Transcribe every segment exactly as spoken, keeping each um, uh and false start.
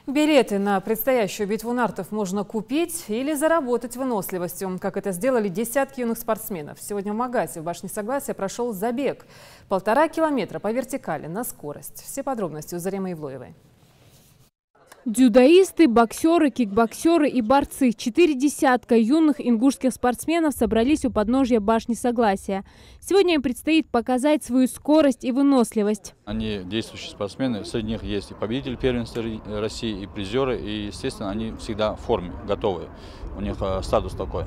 Билеты на предстоящую битву нартов можно купить или заработать выносливостью, как это сделали десятки юных спортсменов. Сегодня в Магасе в башне Согласия прошел забег. Полтора километра по вертикали на скорость. Все подробности у Заремы Ивлоевой. Дзюдоисты, боксеры, кикбоксеры и борцы. Четыре десятка юных ингушских спортсменов собрались у подножья башни Согласия. Сегодня им предстоит показать свою скорость и выносливость. Они действующие спортсмены, среди них есть и победитель первенства России, и призеры, и, естественно, они всегда в форме, готовые. У них статус такой.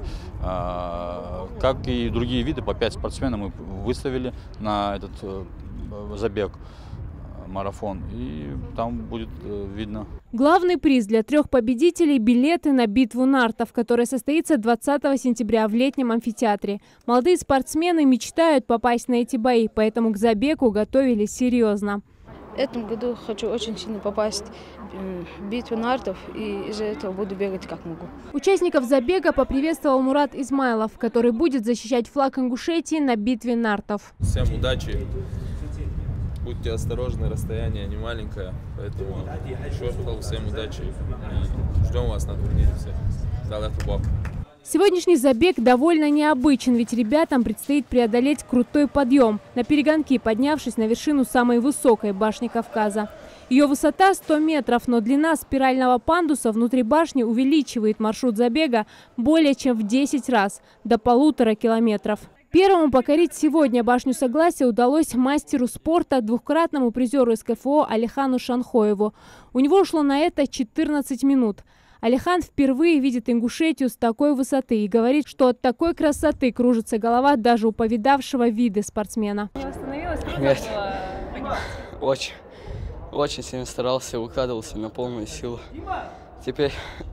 Как и другие виды, по пять спортсменов мы выставили на этот забег. Марафон, и там будет э, видно. Главный приз для трех победителей – билеты на битву нартов, которая состоится двадцатого сентября в летнем амфитеатре. Молодые спортсмены мечтают попасть на эти бои, поэтому к забегу готовились серьезно. В этом году хочу очень сильно попасть в битву нартов, и из-за этого буду бегать как могу. Участников забега поприветствовал Мурат Измайлов, который будет защищать флаг Ингушетии на битве нартов. Всем удачи! Будьте осторожны, расстояние не маленькое, поэтому еще всем удачи и ждем вас на турнире всех. Сегодняшний забег довольно необычен, ведь ребятам предстоит преодолеть крутой подъем, на перегонки поднявшись на вершину самой высокой башни Кавказа. Ее высота сто метров, но длина спирального пандуса внутри башни увеличивает маршрут забега более чем в десять раз, до полутора километров. Первому покорить сегодня башню Согласия удалось мастеру спорта, двукратному призеру эс ка эф о Алихану Шанхоеву. У него ушло на это четырнадцать минут. Алихан впервые видит Ингушетию с такой высоты и говорит, что от такой красоты кружится голова даже у повидавшего виды спортсмена. Не восстановилось? Нет. Очень, очень сильно старался, выкладывался на полную силу. Теперь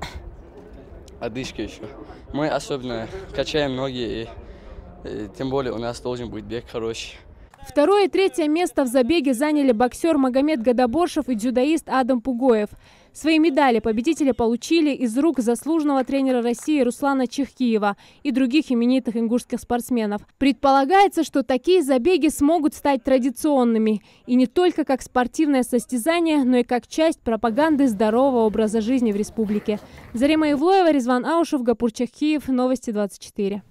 одышка еще. Мы особенно качаем ноги, и тем более у нас должен быть бег хороший. Второе и третье место в забеге заняли боксер Магомед Гадаборшев и дзюдоист Адам Пугоев. Свои медали победители получили из рук заслуженного тренера России Руслана Чехкиева и других именитых ингушских спортсменов. Предполагается, что такие забеги смогут стать традиционными. И не только как спортивное состязание, но и как часть пропаганды здорового образа жизни в республике. Зарема Ивлоева, Резван Аушев, Гапур Чехкиев, Новости двадцать четыре.